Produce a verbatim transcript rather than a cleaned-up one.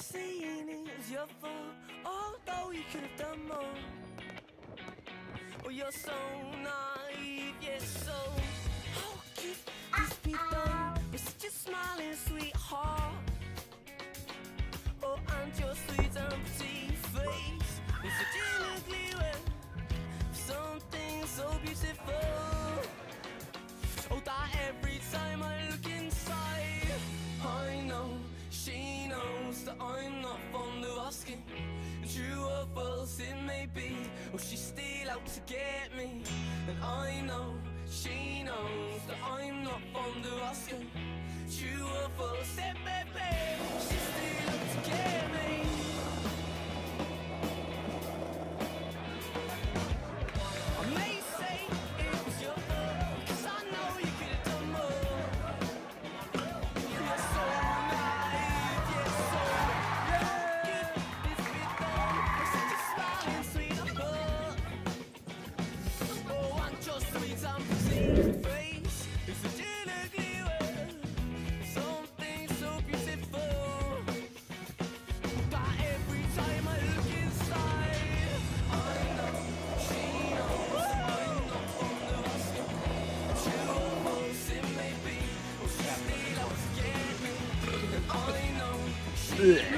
saying it was your fault, although you could have done more. Oh, you're so naive, yes, so how cute these people with such a smiling sweetheart. Oh, and your sweet and pretty face with such an ugly way, something so beautiful. Oh, that every time I look inside, I know she knows that I'm not fond of asking. True or false it may be, or she's still out to get me. And I know she knows that I'm not fond of asking. True or false it may be, she's still out to get me. I may say it was your fault, 'cause I know you could have done more. You're so naive, you're so good. This bit done with such a smiling sweetheart. Oh, and your sweet and pretty face is such an ugly way, something so beautiful. But every time I look inside, I know she knows I'm not fond of asking. True or false it may be, or she's still out to get me. And I know she